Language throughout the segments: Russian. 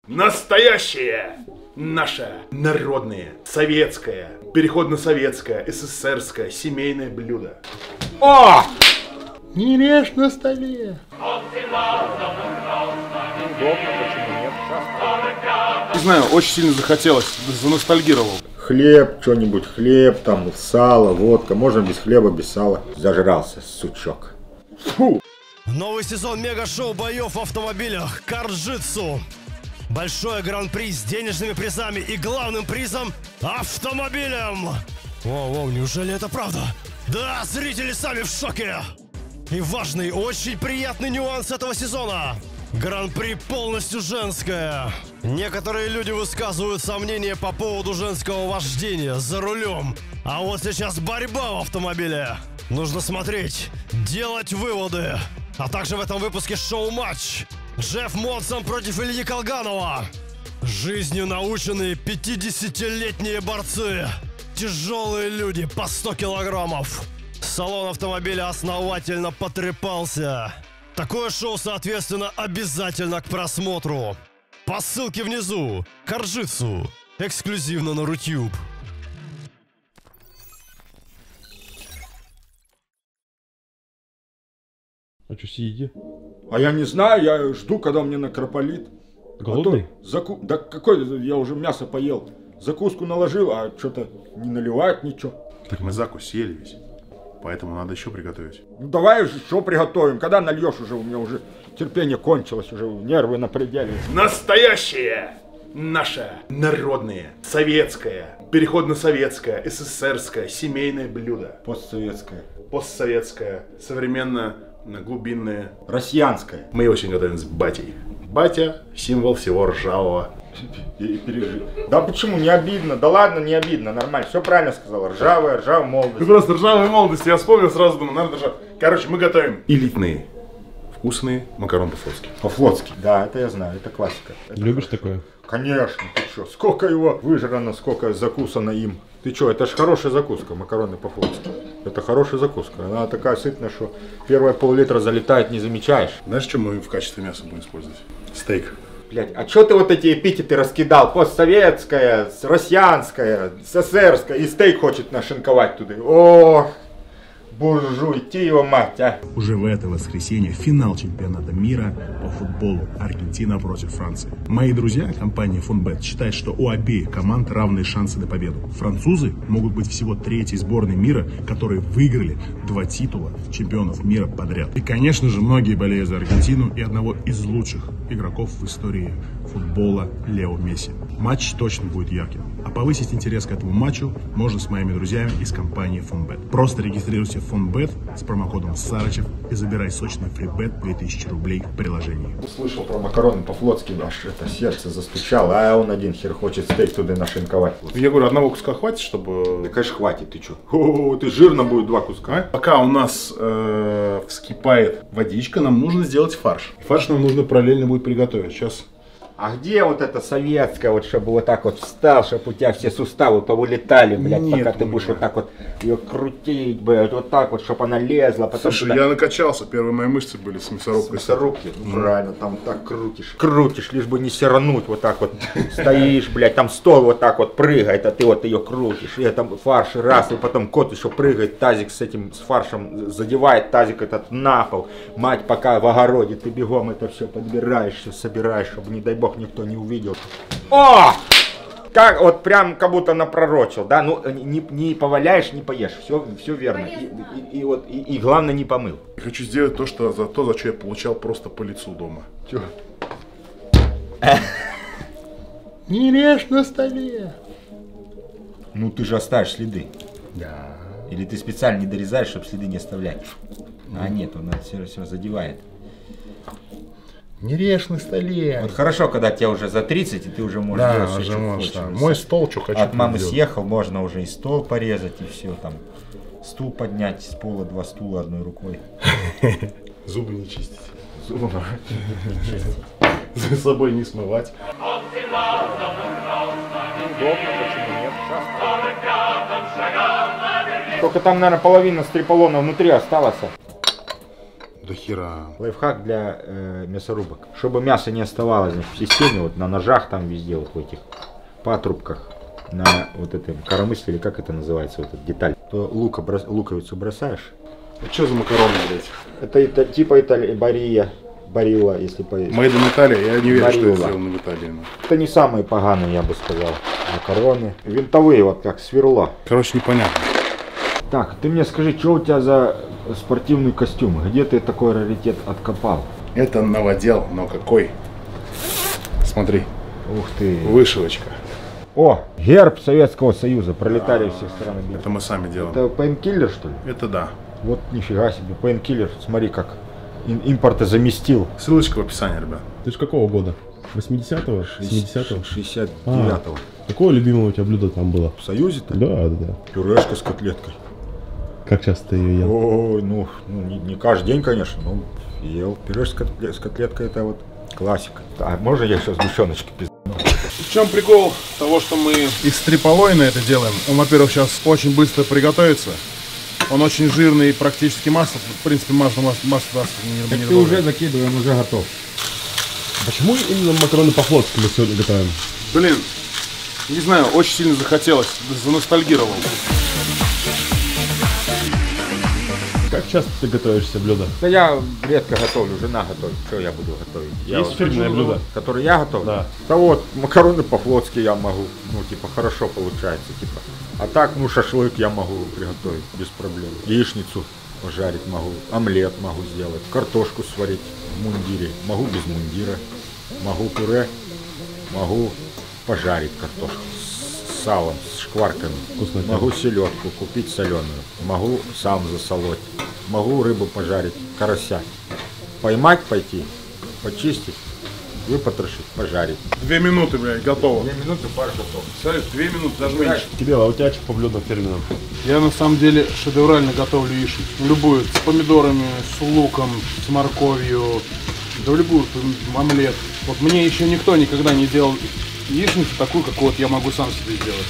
Настоящее! Наше народное, советское, переходно-советское, СССРское семейное блюдо. О! Не режь на столе. Не знаю, очень сильно захотелось, заностальгировал. Хлеб, что-нибудь, хлеб, там, сало, водка. Можно без хлеба, без сала. Зажрался, сучок. Фу! Новый сезон мега-шоу боев в автомобилях Карджитсу. Большое гран-при с денежными призами и главным призом – автомобилем. Воу, неужели это правда? Да, зрители сами в шоке. И важный, очень приятный нюанс этого сезона. Гран-при полностью женское. Некоторые люди высказывают сомнения по поводу женского вождения за рулем. А вот сейчас борьба в автомобиле. Нужно смотреть, делать выводы. А также в этом выпуске шоу-матч. Джефф Монсон против Ильи Колганова. Жизнью наученные 50-летние борцы. Тяжелые люди по 100 килограммов. Салон автомобиля основательно потрепался. Такое шоу, соответственно, обязательно к просмотру. По ссылке внизу. Карджитсу. Эксклюзивно на Рутюб. А что, сиди? А я не знаю, я жду, когда мне накрополит. Голодный? Да какой, я уже мясо поел. Закуску наложил, а что-то не наливает ничего. Так мы закусили ведь. Поэтому надо еще приготовить. Ну давай еще приготовим. Когда нальешь уже, у меня уже терпение кончилось, уже нервы на пределе. Настоящее! Наше народное, советское, переходно-советское, СССРское семейное блюдо. Постсоветское. Постсоветское, современно глубинное. Россиянское. Мы очень готовим с батей. Батя – символ всего ржавого. Да почему, не обидно? Да ладно, не обидно, нормально, все правильно сказал. Ржавая молодость. Ты просто ржавая молодость, я вспомнил сразу, думаю, надо ржавая. Короче, мы готовим элитные, вкусные макароны по-флотски. По-флотски, да, это я знаю, это классика. Любишь такое? Конечно, ты что, сколько его выжрано, сколько закусано им. Ты что, это ж хорошая закуска, макароны по-флотски. Это хорошая закуска, она такая сытная, что первые пол-литра залетает, не замечаешь. Знаешь, что мы в качестве мяса будем использовать? Стейк. Блять, а чё ты вот эти эпитеты раскидал? Постсоветская, россиянская, СССРская, и стейк хочет нашинковать туда. О, буржуй, ты его мать, а. Уже в это воскресенье финал чемпионата мира по футболу. Аргентина против Франции. Мои друзья, компания Фонбет, считает, что у обеих команд равные шансы на победу. Французы могут быть всего третьей сборной мира, которые выиграли 2 титула чемпионов мира подряд. И, конечно же, многие болеют за Аргентину и одного из лучших игроков в истории футбола Лео Месси. Матч точно будет ярким. А повысить интерес к этому матчу можно с моими друзьями из компании Фонбет. Просто регистрируйся в Фонбет с промокодом Сарычев и забирай сочный фрибет 2000 рублей в приложении. Услышал про макароны по-флотски, аж это сердце застучало, а он один хер хочет стейк туда нашинковать. Я говорю, одного куска хватит, чтобы... Да, конечно, хватит, ты чё? О, ты жирно будет 2 куска. А? Пока у нас вскипает водичка, нам нужно сделать фарш. Фарш нам нужно параллельно будет приготовить. Сейчас... А где вот это советское, вот чтобы вот так вот встал, чтобы у тебя все суставы повылетали, блядь, Нет, пока ты будешь вот так вот ее крутить, блядь, вот так вот, чтобы она лезла, потом... Слушай, я накачался, первые мои мышцы были с мясорубкой. Мясорубки, ну, правильно, там так крутишь, лишь бы не сирануть, вот так вот стоишь, блядь, там стол вот так вот прыгает, а ты вот ее крутишь, и там фарш раз, и потом кот еще прыгает, тазик с этим, с фаршем задевает тазик этот на пол, мать пока в огороде, ты бегом это все подбираешь, все собираешь, чтобы, не дай бог, никто не увидел. О! Как вот прям как будто напророчил, да? Ну не поваляешь, не поешь. Все верно. И главное не помыл. Я хочу сделать то, за что я получал просто по лицу дома. Чё? Не режь на столе. Ну ты же оставишь следы. Да. Или ты специально не дорезаешь, чтобы следы не оставлять. А нет, он все задевает. Не режь на столе. Вот хорошо, когда тебе уже за 30, и ты уже можешь делать все, что хочешь. Да. Мой стол, что хочу. От мамы съехал, можно уже и стол порезать, и все там. Стул поднять с пола, 2 стула одной рукой. Зубы не чистить. Зубы не чистить. За собой не смывать. Только там, наверное, половина стриполона внутри осталась. До хера. Лайфхак для мясорубок. Чтобы мясо не оставалось, значит, в системе, вот на ножах там везде, вот в этих патрубках, на вот этом коромысле, или как это называется, вот эта деталь, то луковицу бросаешь. А что за макароны, блядь? Это типа барилла, если поесть. Made in Italy, я не верю, что Барилла. это сделано в Италии. Это не самые поганые, я бы сказал, макароны. Винтовые, вот как сверло. Короче, непонятно. Так, ты мне скажи, что у тебя за спортивный костюм? Где ты такой раритет откопал? Это новодел, но какой? Смотри, Ух ты. вышивочка. О, герб Советского Союза, пролетарии всех стран. Это мы сами делаем. Это пейнкиллер, что ли? Это да. Вот нифига себе, пейнкиллер, смотри как импорта заместил. Ссылочка в описании, ребят. Ты же какого года? 80-го? 70-го? 69-го. Какое любимое у тебя блюдо там было? В Союзе-то? Да. Пюрешка с котлеткой. Как часто ты ее ел? Ой, ну не каждый день, конечно, но ел. Пюрешка с котлеткой это вот классика. А можно я сейчас сгущеночки пизду? В чем прикол того, что мы из триполоина это делаем? Он, во-первых, сейчас очень быстро приготовится. Он очень жирный, практически масло. В принципе, масло не Так ты уже закидывай, он уже готов. Почему именно макароны по-флотски мы сегодня готовим? Блин, не знаю, очень сильно захотелось, заностальгировал. Как часто ты готовишься блюдо? Да я редко готовлю, жена готовит. Что я буду готовить? Есть фирменное блюдо? Которое я готовлю? Да. Да вот, макароны по-флотски я могу, ну типа хорошо получается, типа. А так, ну шашлык я могу приготовить без проблем. Яичницу пожарить могу, омлет могу сделать, картошку сварить в мундире. Могу без мундира, могу пюре, могу пожарить картошку с салом, с шкварками. Вкусно. Могу селедку купить соленую, могу сам засолоть, могу рыбу пожарить, карася. Поймать пойти, почистить, выпотрошить, пожарить. 2 минуты, блядь, готово. 2 минуты фарш готов. Смотри, 2 минуты, даже меньше. Кирилл, а у тебя что по блюдам фирменным? Я на самом деле шедеврально готовлю яичницу. Любую, с помидорами, с луком, с морковью. Да в любую, омлет. Вот мне еще никто никогда не делал яичницу такую, как вот я могу сам себе сделать.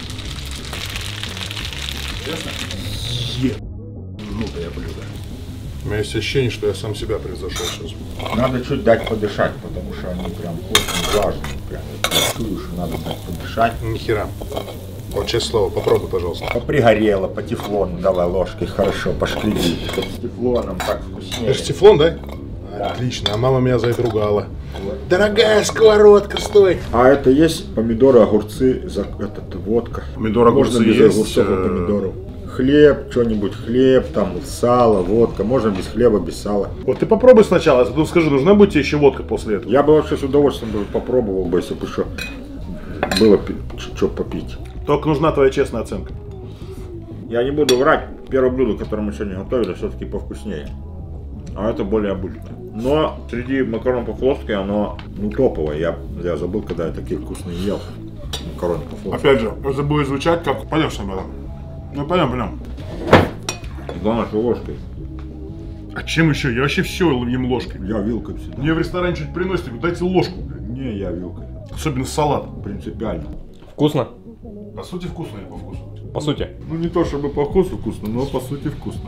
Минута я блюдо. У меня есть ощущение, что я сам себя превзошел сейчас. Надо чуть дать подышать, потому что они прям очень влажные. Прям чую, что надо дать подышать. Нихера. Вот честное слово, попробуй, пожалуйста. Пригорело, по тефлону давай ложкой, хорошо, пошкреби. С тефлоном так вкуснее. Это же тефлон, да? Да. Отлично, а мама меня за это ругала. Дорогая сковородка, стой! А это есть помидоры, огурцы, водка. Помидоры, можно огурцы без есть, огурцов и помидоров. Хлеб, что-нибудь, хлеб, там, сало, водка. Можно без хлеба, без сала. Вот ты попробуй сначала, а потом скажи, нужна будет тебе еще водка после этого? Я бы вообще с удовольствием бы попробовал бы, если бы еще было что попить. Только нужна твоя честная оценка. Я не буду врать, первое блюдо, которое мы сегодня готовили, все-таки повкуснее. А это более обычное. Но среди макарон по-флотски оно топовое. Я забыл, когда я такие вкусные ел. Макароны по-флотски. Опять же, это будет звучать как... Пойдем с нами. Ну пойдем. Главное, что ложкой. А чем еще? Я вообще все ем ложкой. Я вилкой всегда. Мне в ресторане что-нибудь приносят, говорю, дайте ложку. Блядь. Не, я вилкой. Особенно салат. Принципиально. Вкусно? По сути вкусно или по вкусу? По сути. Ну не то чтобы по вкусу вкусно, но по сути вкусно.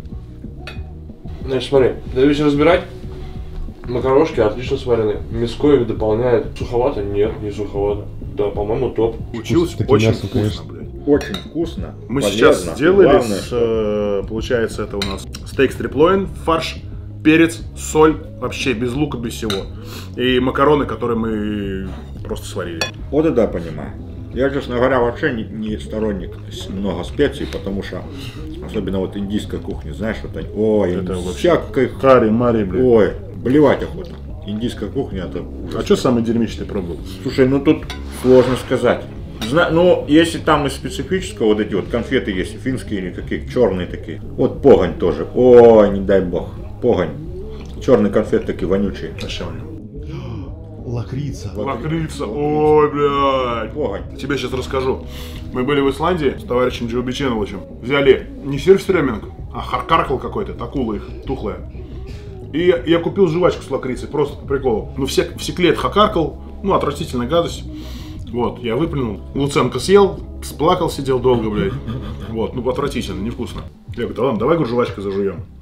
Значит, смотри, даюсь разбирать. Макарошки отлично сварены. Мяско их дополняет. Суховато? Нет, не суховато. Да, по-моему, топ. Получилось Таким очень мясом, вкусно, конечно. блядь. Очень вкусно. Мы полезно. сейчас сделали, Главное, получается, это у нас стейк стриплоин, фарш, перец, соль, вообще без лука, без всего. И макароны, которые мы просто сварили. вот это я понимаю. Я, честно говоря, вообще не сторонник много специй, потому что, особенно вот индийской кухни, знаешь, вот они, ой, Это вообще всякой, Карри, мари, блядь. ой, блевать охота. Индийская кухня это ужас. А что самое дерьмичное пробовал? Слушай, ну тут сложно сказать. Ну, если там из специфического, вот эти вот конфеты есть, финские или какие, черные такие. Вот погонь тоже. Ой, не дай бог. Погонь. Черные конфеты такие вонючие. А что у него? Лакрица. Лакрица, ой, блядь. Погонь. Тебе сейчас расскажу. Мы были в Исландии с товарищем Джоуби Ченнелычем. Взяли не сыр-стреминг, а харкаркл какой-то, такула их, тухлая. И я купил жвачку с лакрицей, просто по приколу. Ну, в секле это хакаркл, ну, отвратительная гадость. Вот, я выплюнул. Луценко съел, сплакал, сидел долго, блядь. Вот, ну, отвратительно, невкусно. Я говорю, да ладно, давай, говорю, жвачкой зажуем.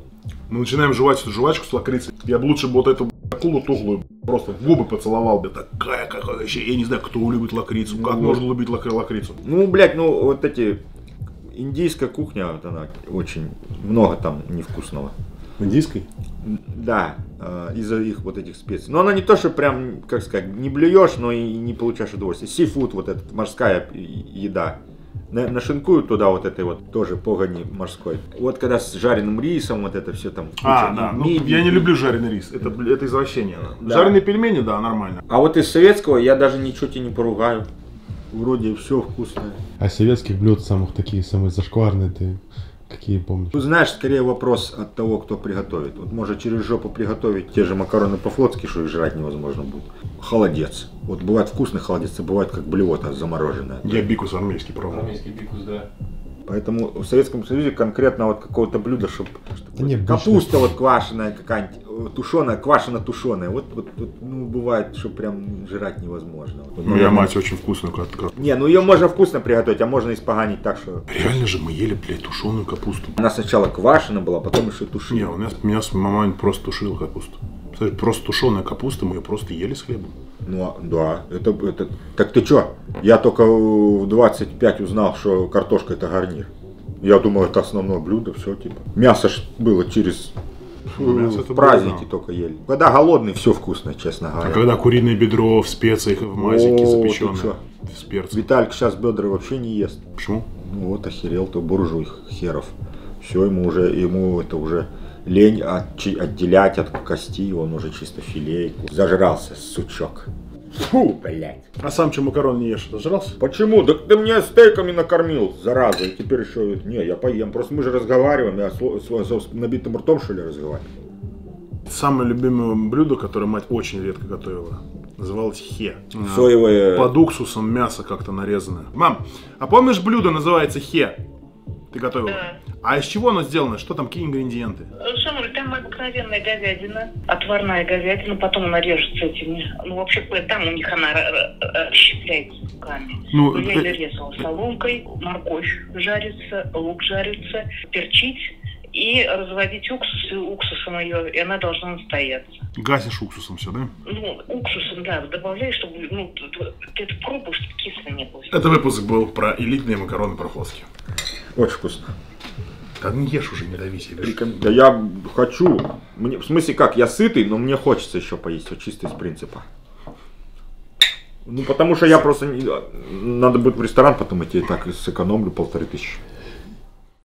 Мы начинаем жевать эту жвачку с лакрицей. Я бы лучше бы вот эту акулу тухлую просто в губы поцеловал. Да такая какая вообще. Я не знаю, кто любит лакрицу. Как можно любить лакрицу? Ну, блядь, ну вот эти... Индийская кухня, вот она очень много там невкусного. Индийской? Да, из-за их вот этих специй. Но она не то, что прям, как сказать, не блюешь, но и не получаешь удовольствия. Сифуд, вот эта морская еда. Нашинкуют туда вот этой вот тоже погони морской. Вот когда с жареным рисом, вот это все там. Да, ну, я не люблю жареный рис, это извращение. Да. Жареные пельмени, да, нормально. А вот из советского я даже ничего тебе не поругаю. Вроде все вкусное. А советских блюд самых такие, самые зашкварные, ты какие помнишь? Ну, знаешь, скорее вопрос от того, кто приготовит. Вот может через жопу приготовить те же макароны по-флотски, что их жрать невозможно будет. Холодец. Вот бывает вкусный холодец, а бывает как блюво замороженное. Я бикус армейский пробовал. Армейский бикус, да. Поэтому в Советском Союзе конкретно вот какого-то блюда, чтобы да капуста вот квашеная какая-нибудь, тушеная, квашено-тушеная. Вот, ну, бывает, что прям жрать невозможно. Вот, моя мать очень вкусную как-то. Не, ну ее можно вкусно приготовить, а можно испоганить так, что... Реально же мы ели, блядь, тушеную капусту. Она сначала квашена была, потом еще тушила. Не, у меня мама просто тушила капусту. Кстати, просто тушеная капуста, мы ее просто ели с хлебом. Ну, да, это... Так ты чё? Я только в 25 узнал, что картошка это гарнир. Я думал, это основное блюдо, все типа. Мясо ж было через... в праздники только ели. Когда голодный, все вкусно, честно говоря. А когда куриное бедро в специях, в мазике запеченное, с перцем. Виталик сейчас бедра вообще не ест. Почему? Ну вот, охерел-то буржуй херов. Все, ему это уже лень отделять от кости, он уже чисто филейку. Зажрался, сучок. Фу, блядь. А сам что, макарон не ешь? Зажрался? Почему? Да ты меня стейками накормил, зараза, и теперь еще... Не, я поем, просто мы же разговариваем, я с набитым ртом, что ли, разговариваю? Самое любимое блюдо, которое мать очень редко готовила, называлось хе. Соевое... Под уксусом мясо как-то нарезанное. Мам, а помнишь блюдо называется хе? Ты готовила? Да. А из чего оно сделано? Что там, какие ингредиенты? Шамуль, там обыкновенная говядина, отварная говядина, потом она режется этими. Ну, вообще, там у них она расщепляется руками. Ну, я ее резала соломкой, морковь жарится, лук жарится, перчить и разводить уксусом ее, и она должна настояться. Гасишь уксусом все, да? Ну, уксусом, да, добавляешь, чтобы, ну, ты это пробуешь, чтобы кисло не было. Это выпуск был про элитные макароны по-флотски. Очень вкусно. Да не ешь уже, не давись. Да я хочу. В смысле как, я сытый, но мне хочется еще поесть, вот чисто из принципа. Ну потому что я просто... Надо будет в ресторан потом идти, и так сэкономлю 1500.